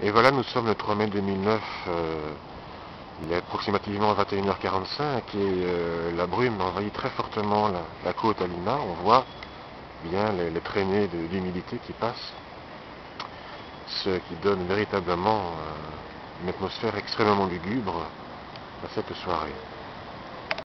Et voilà, nous sommes le 3 mai 2009, il est approximativement 21h45 et la brume envahit très fortement la côte à Lima. On voit bien les traînées d'humidité qui passent, ce qui donne véritablement une atmosphère extrêmement lugubre à cette soirée.